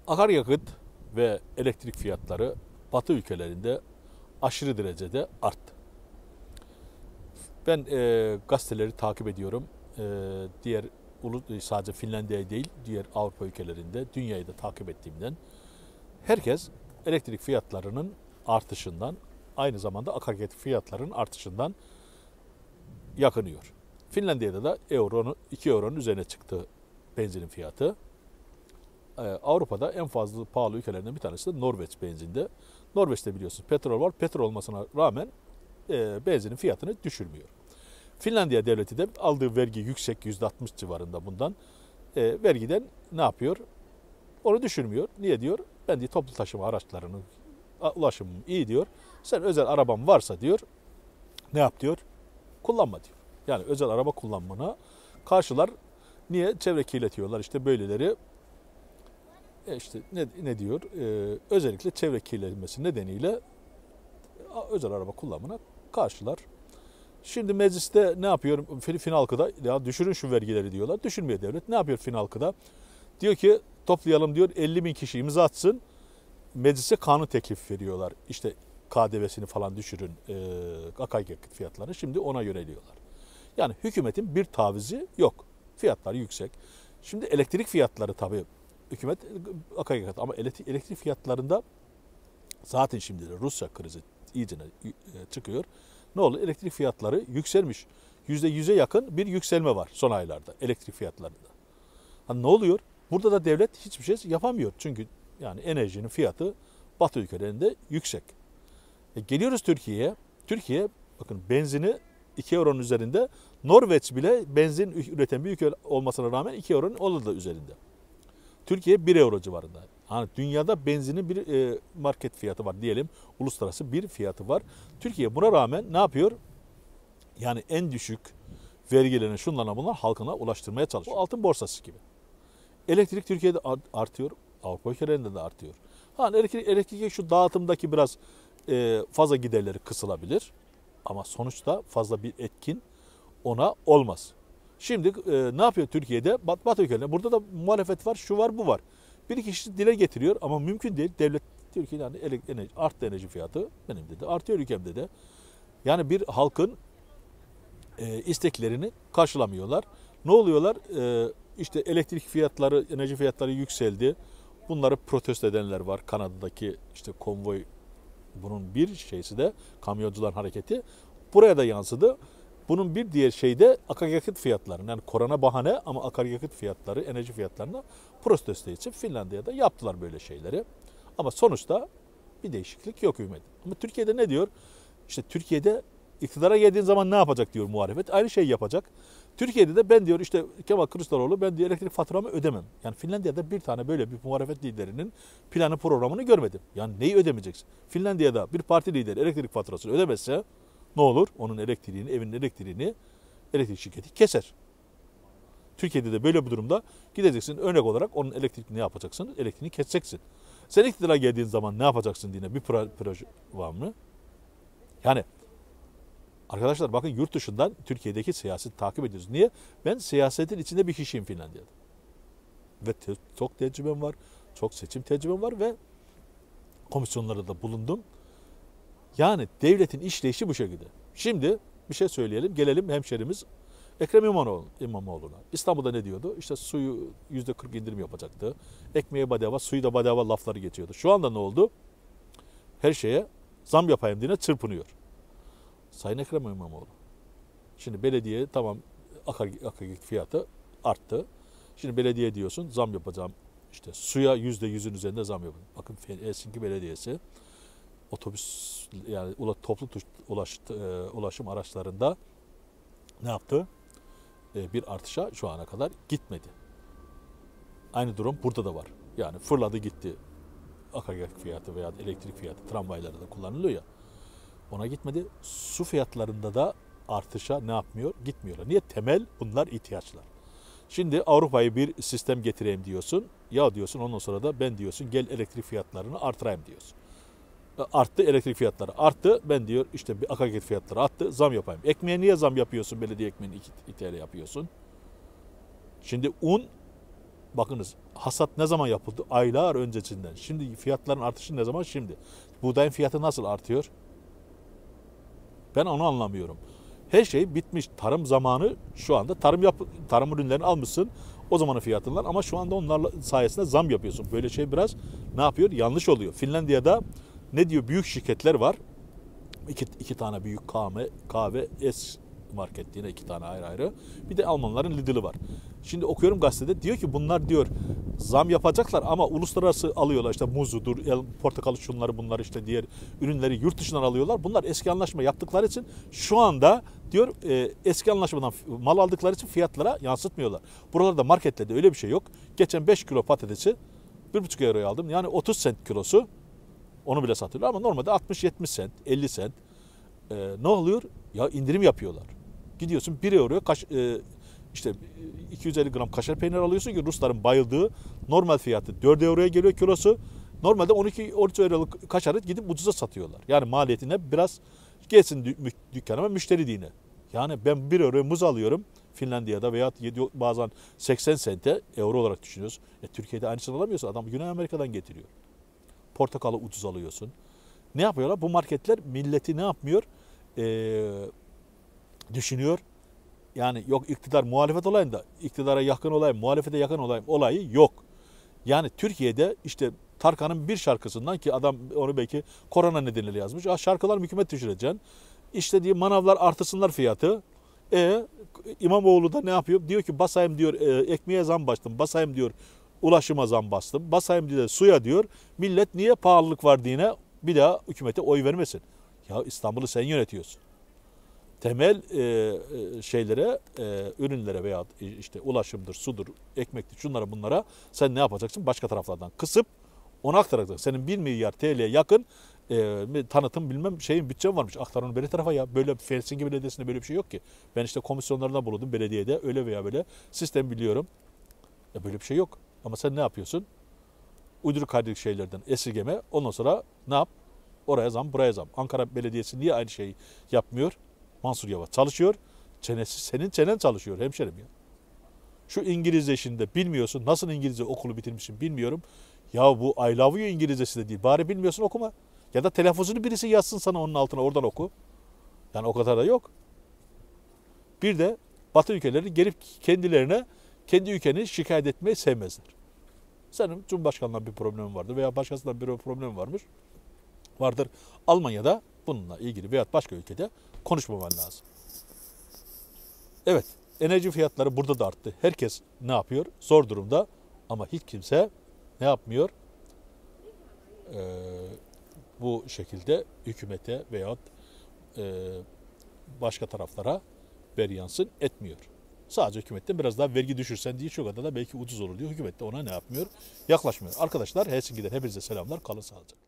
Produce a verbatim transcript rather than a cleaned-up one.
Akaryakıt ve elektrik fiyatları Batı ülkelerinde aşırı derecede arttı. Ben e, gazeteleri takip ediyorum. E, diğer sadece Finlandiya değil, diğer Avrupa ülkelerinde dünyayı da takip ettiğimden herkes elektrik fiyatlarının artışından, aynı zamanda akaryakıt fiyatlarının artışından yakınıyor. Finlandiya'da da euronun iki euronun üzerine çıktı benzinin fiyatı. Ee, Avrupa'da en fazla pahalı ülkelerinden bir tanesi de Norveç benzinde. Norveç'te biliyorsunuz petrol var. Petrol olmasına rağmen e, benzinin fiyatını düşürmüyor. Finlandiya devleti de aldığı vergi yüksek, yüzde altmış civarında bundan. E, vergiden ne yapıyor? Onu düşürmüyor. Niye diyor? Ben diye toplu taşıma araçlarının ulaşımım iyi diyor. Sen özel araban varsa diyor, ne yap diyor? Kullanma diyor. Yani özel araba kullanmana karşılar. Niye? Çevre kirletiyorlar. İşte böyleleri e işte ne, ne diyor? Ee, özellikle çevre kirlenmesi nedeniyle özel araba kullanmana karşılar. Şimdi mecliste ne yapıyor? Finalkı'da ya düşürün şu vergileri diyorlar. Düşürmüyor devlet. Ne yapıyor Finalkı'da? Diyor ki toplayalım diyor, elli bin kişi imza atsın. Meclise kanun teklif veriyorlar. İşte K D V'sini falan düşürün, e, akaryakıt fiyatlarını. Şimdi ona yöneliyorlar. Yani hükümetin bir tavizi yok. Fiyatlar yüksek. Şimdi elektrik fiyatları tabii hükümet akaryakıt ama elektrik fiyatlarında zaten şimdi de Rusya krizi iyice çıkıyor. Ne oldu? Elektrik fiyatları yükselmiş. yüzde yüze yakın bir yükselme var son aylarda elektrik fiyatlarında. Hani ne oluyor? Burada da devlet hiçbir şey yapamıyor. Çünkü yani enerjinin fiyatı Batı ülkelerinde yüksek. E geliyoruz Türkiye'ye. Türkiye bakın benzini iki euronun üzerinde. Norveç bile benzin üreten bir ülke olmasına rağmen iki euronun onun da üzerinde. Türkiye bir euro civarında. Yani dünyada benzinin bir e, market fiyatı var diyelim. Uluslararası bir fiyatı var. Türkiye buna rağmen ne yapıyor? Yani en düşük vergilerini şunlarla bunlar halkına ulaştırmaya çalışıyor. Bu altın borsası gibi. Elektrik Türkiye'de artıyor. Avrupa ülkelerinde de artıyor. Hani elektrik, elektrik şu dağıtımdaki biraz e, fazla giderleri kısılabilir. Ama sonuçta fazla bir etkin ona olmaz. Şimdi e, ne yapıyor Türkiye'de? Bat, Batı ülkelerinde. Burada da muhalefet var, şu var, bu var. Bir iki kişi dile getiriyor ama mümkün değil. Devlet diyor ki yani enerji, arttı enerji fiyatı. Benim dedi. Artıyor ülkemde de. Yani bir halkın e, isteklerini karşılamıyorlar. Ne oluyorlar? E, işte elektrik fiyatları, enerji fiyatları yükseldi. Bunları protesto edenler var. Kanada'daki işte konvoy, bunun bir şeysi de kamyoncuların hareketi. Buraya da yansıdı. Bunun bir diğer şey de akaryakıt fiyatları. Yani korona bahane ama akaryakıt fiyatları, enerji fiyatlarını protesto için Finlandiya'da yaptılar böyle şeyleri. Ama sonuçta bir değişiklik yok hükümet. Ama Türkiye'de ne diyor? İşte Türkiye'de iktidara geldiğin zaman ne yapacak diyor muhalefet. Aynı şeyi yapacak. Türkiye'de de ben diyor işte Kemal Kılıçdaroğlu ben diyor elektrik faturamı ödemem. Yani Finlandiya'da bir tane böyle bir muhalefet liderinin planı programını görmedim. Yani neyi ödemeyeceksin? Finlandiya'da bir parti lideri elektrik faturasını ödemezse ne olur? Onun elektriğini, evinin elektriğini elektrik şirketi keser. Türkiye'de de böyle bir durumda gideceksin örnek olarak onun elektriğini ne yapacaksın? Elektriğini keseceksin. Sen iktidara geldiğin zaman ne yapacaksın diye bir proje var mı? Yani arkadaşlar bakın yurt dışından Türkiye'deki siyaseti takip ediyoruz. Niye? Ben siyasetin içinde bir kişiyim Finlandiya'da. Ve te çok tecrübem var, çok seçim tecrübem var ve komisyonlarda da bulundum. Yani devletin işleyişi bu şekilde. Şimdi bir şey söyleyelim, gelelim hemşerimiz Ekrem İmamoğlu, İmamoğlu'na. İstanbul'da ne diyordu? İşte suyu yüzde kırk indirim yapacaktı. Ekmeğe bedava, suyu da bedava lafları geçiyordu. Şu anda ne oldu? Her şeye zam yapayım diye çırpınıyor. Sayın Ekrem İmamoğlu. Şimdi belediye tamam akaryakıt fiyatı arttı. Şimdi belediye diyorsun zam yapacağım. İşte suya yüzde yüzün üzerinde zam yapacağım. Bakın Helsinki Belediyesi otobüs yani toplu ulaşım araçlarında ne yaptı? Bir artışa şu ana kadar gitmedi. Aynı durum burada da var. Yani fırladı gitti akaryakıt fiyatı veya elektrik fiyatı tramvaylarda kullanılıyor ya. Ona gitmedi. Su fiyatlarında da artışa ne yapmıyor? Gitmiyorlar. Niye? Temel bunlar ihtiyaçlar. Şimdi Avrupa'yı bir sistem getireyim diyorsun. Ya diyorsun ondan sonra da ben diyorsun gel elektrik fiyatlarını artırayım diyorsun. Arttı elektrik fiyatları. Arttı ben diyor işte bir akaryakıt fiyatları arttı zam yapayım. Ekmeğe niye zam yapıyorsun? Belediye ekmeğini iki T L yapıyorsun. Şimdi un bakınız hasat ne zaman yapıldı? Aylar öncesinden. Şimdi fiyatların artışı ne zaman? Şimdi. Buğdayın fiyatı nasıl artıyor? Ben onu anlamıyorum. Her şey bitmiş. Tarım zamanı şu anda tarım yap tarım ürünlerini almışsın o zamanın fiyatından ama şu anda onlarla sayesinde zam yapıyorsun. Böyle şey biraz ne yapıyor? Yanlış oluyor. Finlandiya'da ne diyor? Büyük şirketler var. İki, iki tane büyük kahve, kahve S market yine iki tane ayrı ayrı. Bir de Almanların Lidl'ı var. Şimdi okuyorum gazetede diyor ki bunlar diyor zam yapacaklar ama uluslararası alıyorlar işte muzudur, portakalı şunları bunları işte diğer ürünleri yurt dışından alıyorlar. Bunlar eski anlaşma yaptıkları için şu anda diyor e, eski anlaşmadan mal aldıkları için fiyatlara yansıtmıyorlar. Buralarda marketlerde öyle bir şey yok. Geçen beş kilo patatesi bir buçuk euroya aldım. Yani otuz sent kilosu. Onu bile satıyorlar ama normalde altmış yetmiş sent, elli sent. Ee, ne oluyor? Ya indirim yapıyorlar. Gidiyorsun bir euroya kaş, e, işte iki yüz elli gram kaşar peynir alıyorsun ki Rusların bayıldığı normal fiyatı dört euroya geliyor kilosu. Normalde on iki on üç euroluk kaşarı gidip ucuza satıyorlar. Yani maliyetine biraz gelsin dük- dükkanıma müşteri dine. Yani ben bir euroya muz alıyorum Finlandiya'da veya bazen seksen sente euro olarak düşünüyoruz. E, Türkiye'de aynısını alamıyorsa adam Güney Amerika'dan getiriyor. Portakalı ucuz alıyorsun. Ne yapıyorlar? Bu marketler milleti ne yapmıyor? Ee, düşünüyor. Yani yok iktidar muhalefet olayında iktidara yakın olayım, muhalefete yakın olayım olayı yok. Yani Türkiye'de işte Tarkan'ın bir şarkısından ki adam onu belki korona nedeniyle yazmış. Ah şarkılar hükümet düşüreceksin. İşte diye manavlar artırsınlar fiyatı. E İmamoğlu da ne yapıyor? Diyor ki basayım diyor e, ekmeğe zam bastım. Basayım diyor ulaşıma zam bastım. Basayım diye suya diyor. Millet niye pahalılık var diyene bir daha hükümete oy vermesin. Ya İstanbul'u sen yönetiyorsun. Temel e, e, şeylere, e, ürünlere veya işte ulaşımdır, sudur, ekmektir, şunlara bunlara sen ne yapacaksın? Başka taraflardan kısıp ona aktaracaksın. Senin bir milyar T L'ye yakın e, tanıtım bilmem şeyin bütçen varmış. Aktar onu böyle tarafa ya. Böyle Helsinki Belediyesi'nde böyle bir şey yok ki. Ben işte komisyonlardan bulundum belediyede öyle veya böyle sistem biliyorum. Ya böyle bir şey yok. Ama sen ne yapıyorsun? Uyduruk kaydık şeylerden esirgeme. Ondan sonra ne yap? Oraya zam, buraya zam. Ankara Belediyesi niye aynı şeyi yapmıyor? Mansur Yavaş çalışıyor. Çenesi senin çenen çalışıyor hemşerim ya. Şu İngilizce işinde bilmiyorsun. Nasıl İngilizce okulu bitirmişsin bilmiyorum. Ya bu I love you İngilizcesi de değil. Bari bilmiyorsun okuma. Ya da telaffuzunu birisi yazsın sana onun altına oradan oku. Yani o kadar da yok. Bir de Batı ülkeleri gelip kendilerine kendi ülkeni şikayet etmeyi sevmezler. Senin Cumhurbaşkanı'ndan bir problemin vardır veya başkasından bir problem varmış. Vardır. Almanya'da bununla ilgili veya başka ülkede konuşmaman lazım. Evet, enerji fiyatları burada da arttı. Herkes ne yapıyor? Zor durumda ama hiç kimse ne yapmıyor? Ee, bu şekilde hükümete veya e, başka taraflara beryansın etmiyor. Sadece hükümetten biraz daha vergi düşürsen diye şu kadar da belki ucuz olur diyor. Hükümet de ona ne yapmıyor? Yaklaşmıyor. Arkadaşlar Helsinki'den hepinize selamlar. Kalın sağlıcakla.